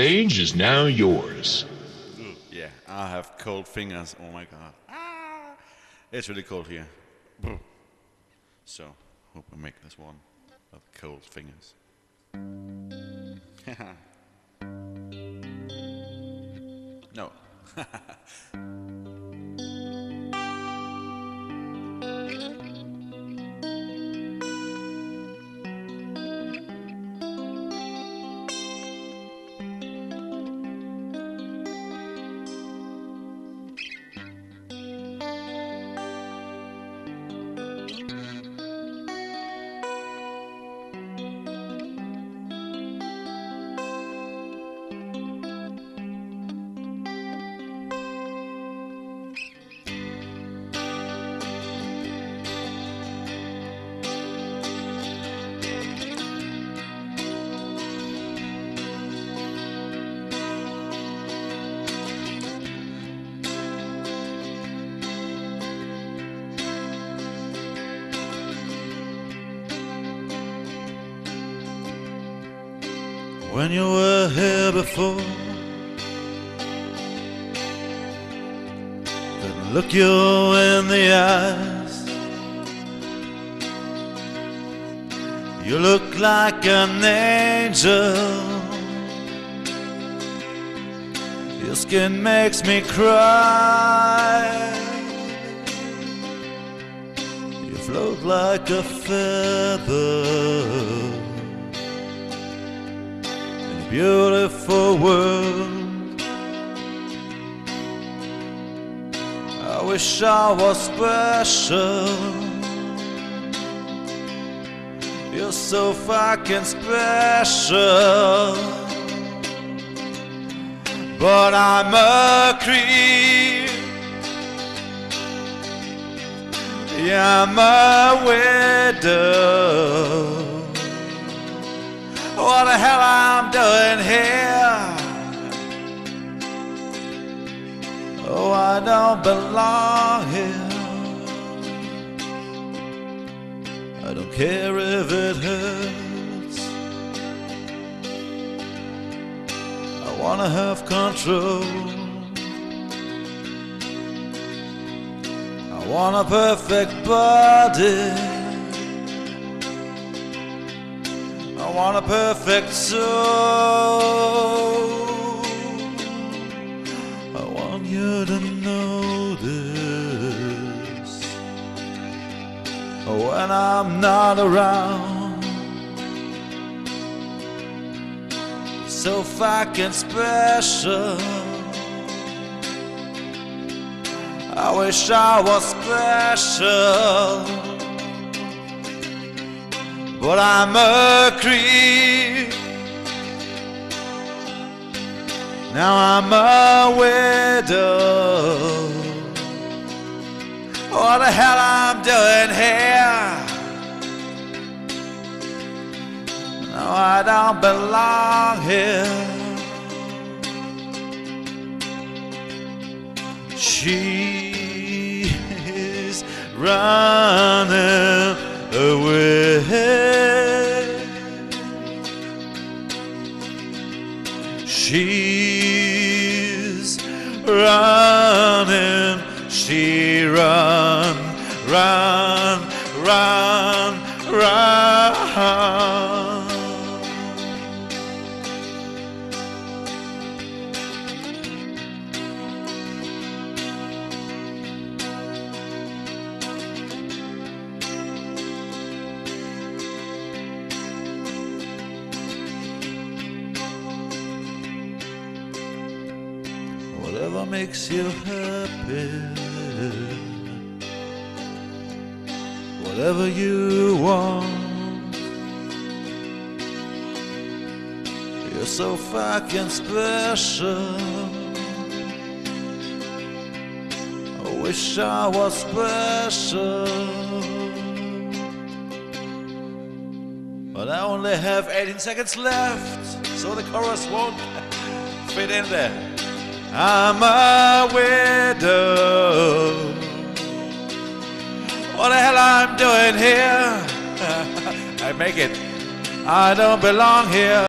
Stage is now yours. Ooh, yeah, I have cold fingers. Oh my god. Ah, it's really cold here. So, hope I make this one of cold fingers. No. When you were here before, couldn't look you in the eyes. You look like an angel. Your skin makes me cry. You float like a feather, beautiful world. I wish I was special. You're so fucking special, but I'm a creep. Yeah, I'm a widow. What the hell I'm doing here? Oh, I don't belong here. I don't care if it hurts. I wanna have control. I want a perfect body. I want a perfect soul. I want you to know this. When I'm not around, so fucking special. I wish I was special, but I'm a creep. Now I'm a widow. What the hell I'm doing here? No, I don't belong here. She's running away. She's running. She run, run, run, run. Whatever makes you happy, whatever you want. You're so fucking special. I wish I was special, but I only have 18 seconds left, so the chorus won't fit in there. I'm a widow. What the hell I'm doing here? I make it. I don't belong here.